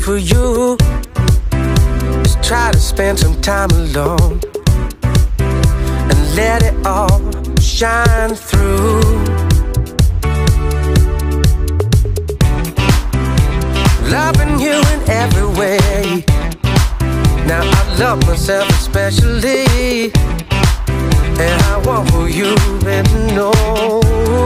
for you is try to spend some time alone and let it all shine through. Loving you in every way. Now I love myself especially, and I want for you to know.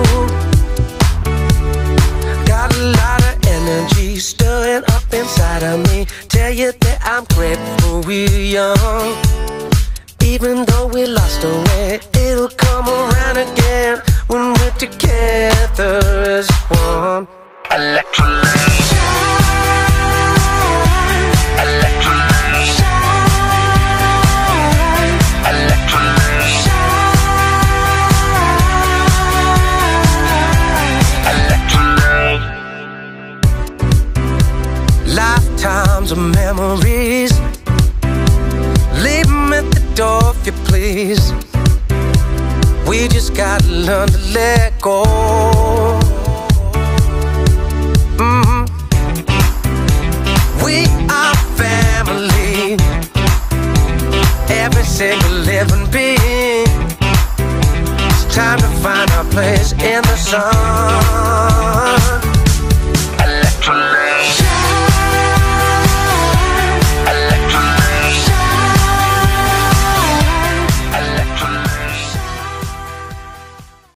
Got a lot of energy stirring up inside of me. Tell you that I'm grateful we're young. Even though we lost our way, it'll come around again when we're together as one. Electrolyte. Lifetimes of memories, leave them at the door if you please. We just gotta learn to let go. We are family, every single living being. It's time to find our place in the sun.